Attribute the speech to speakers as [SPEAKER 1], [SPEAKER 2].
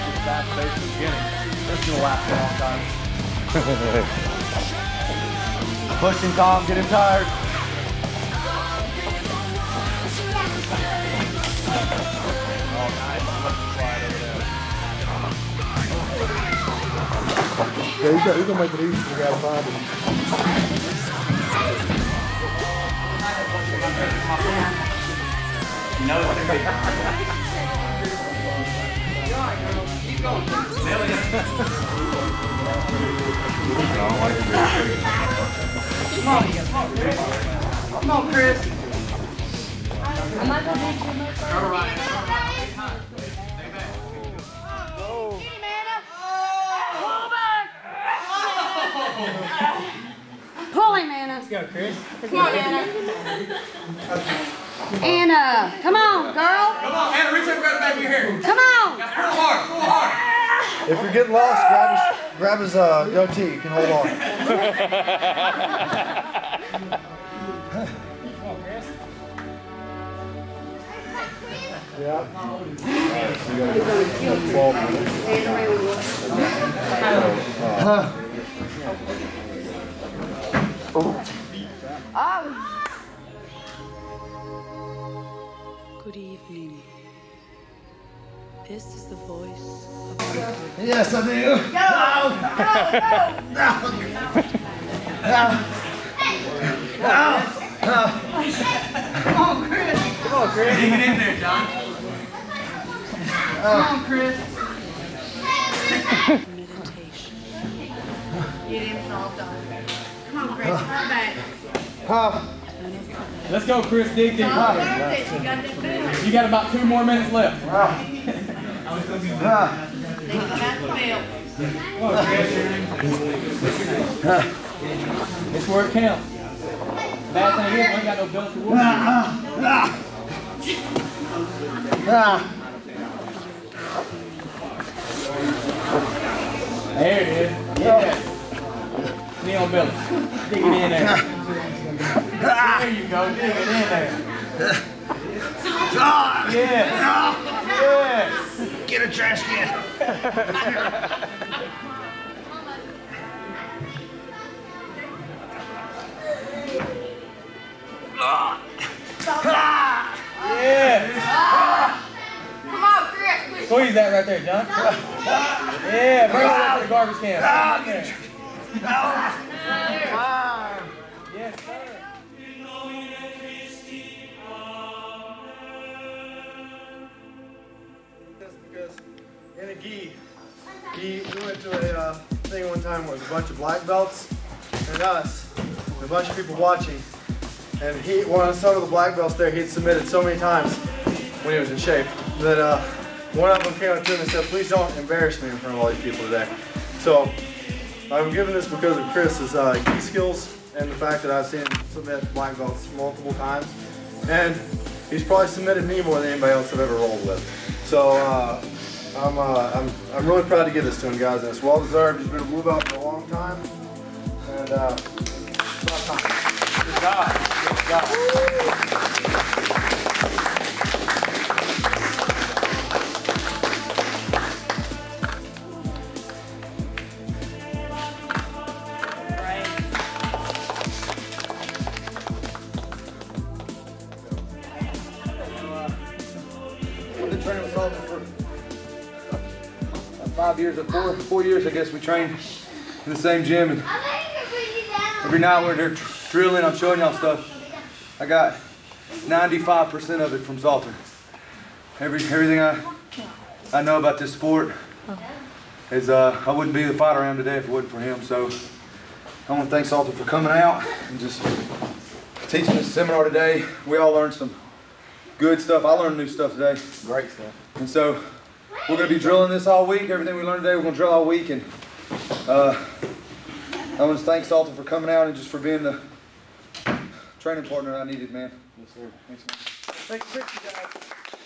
[SPEAKER 1] It's fast-paced at the beginning. This is going to last a long time. Push him, Tom. Get him tired. Oh, nice. Let him slide over there.
[SPEAKER 2] Yeah, he's going to make it easy for the guy to find him.
[SPEAKER 1] You know it's going to be. Keep going. Come on, Chris.
[SPEAKER 3] I'm not going to beat you.
[SPEAKER 1] All right.
[SPEAKER 3] Pull him, Anna.
[SPEAKER 4] Let's go, Chris.
[SPEAKER 3] Come on, Anna. Anna, come on, girl.
[SPEAKER 1] Come on, Anna, reach up right back of your hair.
[SPEAKER 3] Come on.
[SPEAKER 1] Pull hard, pull hard.
[SPEAKER 2] If you're getting lost, grab his goatee. You can hold on. Yeah.
[SPEAKER 5] Good evening. This is the voice of
[SPEAKER 2] Yes, I do.
[SPEAKER 1] Come on, Chris. Dig it in there, John. Come on, Chris.
[SPEAKER 5] meditation.
[SPEAKER 3] Get him soft on. Come on, Chris. Fall back.
[SPEAKER 4] Let's go, Chris. Dig deep.
[SPEAKER 3] You got that belt.
[SPEAKER 4] You got about 2 more minutes left.
[SPEAKER 3] They got the belt.
[SPEAKER 4] It's where it counts. Bad thing is, I ain't got no belt to whoop. There it is. Yeah. Knee on belly. Dig it in there. There you go. Dig it in there. Yes. Yes.
[SPEAKER 2] Get a trash can.
[SPEAKER 4] Yes.
[SPEAKER 3] Come on, Chris.
[SPEAKER 4] Squeeze that right there, John. Yeah, bring it up to the garbage can. Yes, sir.
[SPEAKER 2] Because in a gi, we went to a thing one time where there was a bunch of black belts and us, and a bunch of people watching. And some of the black belts there, he had submitted so many times when he was in shape that one of them came up to him and said, "Please don't embarrass me in front of all these people today." So I'm giving this because of Chris's gi skills and the fact that I've seen him submit black belts multiple times. And he's probably submitted me more than anybody else I've ever rolled with. So I'm really proud to give this to him, guys, and it's well deserved. He's been a blue belt for a long time, and it's about time.
[SPEAKER 1] Good job. Good job.
[SPEAKER 6] I've been training with Sullivan for 5 years, or 4 years, I guess. We trained in the same gym, and every night we're there drilling, I'm showing y'all stuff. I got 95% of it from Salter. Everything I know about this sport is I wouldn't be the fighter I am today if it wasn't for him. So I want to thank Salter for coming out and just teaching this seminar today. We all learned some good stuff. I learned new stuff today.
[SPEAKER 1] Great stuff.
[SPEAKER 6] And so we're going to be drilling this all week. Everything we learned today, we're going to drill all week. And I want to thank Salter for coming out and just for being the training partner I needed, man.
[SPEAKER 1] Yes, sir.
[SPEAKER 6] Thanks, man. Thanks, you guys.